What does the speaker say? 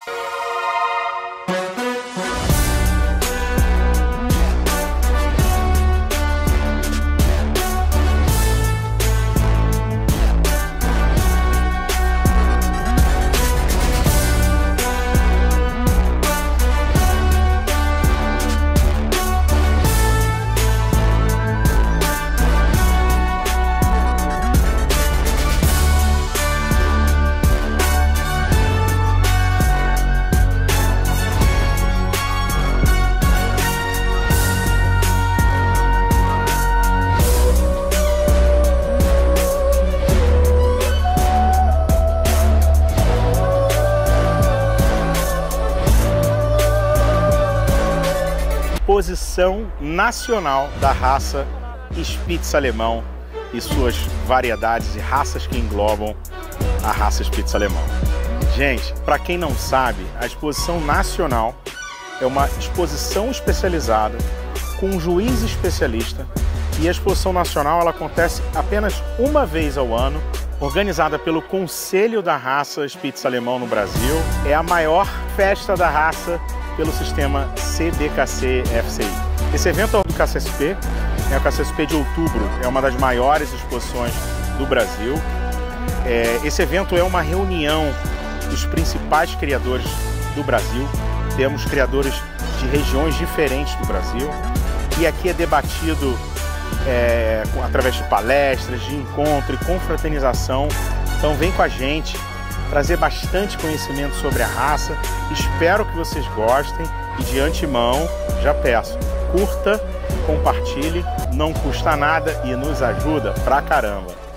Exposição nacional da raça Spitz alemão e suas variedades e raças que englobam a raça Spitz alemão. Gente, para quem não sabe, a exposição nacional é uma exposição especializada com um juiz especialista, e a exposição nacional ela acontece apenas uma vez ao ano, organizada pelo Conselho da Raça Spitz alemão no Brasil. É a maior festa da raça pelo sistema CBKC-FCI. Esse evento é do KCSP, o KCSP de outubro, é uma das maiores exposições do Brasil. Esse evento é uma reunião dos principais criadores do Brasil. Temos criadores de regiões diferentes do Brasil, e aqui é debatido através de palestras, de encontro e confraternização. Então vem com a gente trazer bastante conhecimento sobre a raça. Espero que vocês gostem e de antemão já peço, curta, compartilhe, não custa nada e nos ajuda pra caramba.